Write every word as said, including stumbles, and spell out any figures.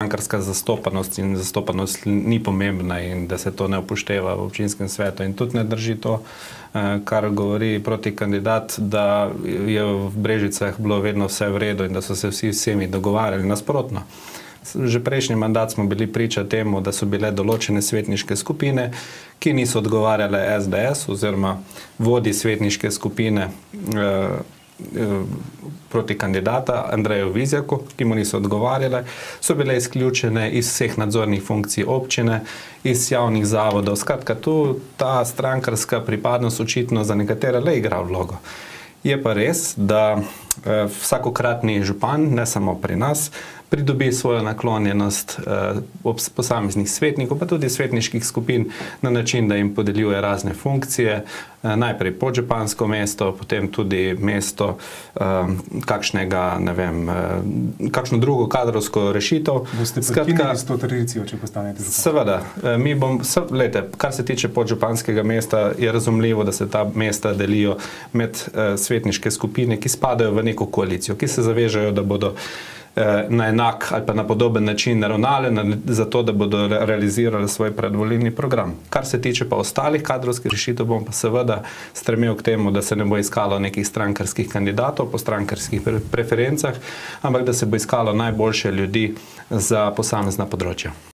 strankarska zastopanost in zastopanost ni pomembna in da se to ne upošteva v občinskem svetu. In tudi ne drži to, kar govori proti kandidat, da je v Brežicah bilo vedno vse v redu in da so se vsi vsemi dogovarjali. Nasprotno. Že prejšnji mandat smo bili priča temu, da so bile določene svetniške skupine, ki niso odgovarjale es de es oziroma vodi svetniške skupine proti kandidata Andreju Vizjaku, ki mu niso odgovarjale, so bile izključene iz vseh nadzornih funkcij občine, iz javnih zavodov. Skratka, tu ta strankarska pripadnost očitno za nekatere le igra vlogo. Je pa res, da vsakokratni župan, ne samo pri nas, pridobi svojo naklonjenost posameznih svetnikov, pa tudi svetniških skupin na način, da jim podeljuje razne funkcije, najprej podžupansko mesto, potem tudi mesto kakšnega, ne vem, kakšno drugo kadrovsko rešitev. Boste prekinili s to tradicijo, če postanete župan? Seveda. Mi bom, gledajte, kar se tiče podžupanskega mesta, je razumljivo, da se ta mesta delijo med svetniške skupine, ki spadajo v neko koalicijo, ki se zavežejo, da bodo na enak ali pa na podoben način ravnali, zato da bodo realizirali svoj predvolilni program. Kar se tiče pa ostalih kadrovskih rešitev, bom pa seveda stremel k temu, da se ne bo iskalo nekih strankarskih kandidatov po strankarskih preferencah, ampak da se bo iskalo najboljše ljudi za posamezna področja.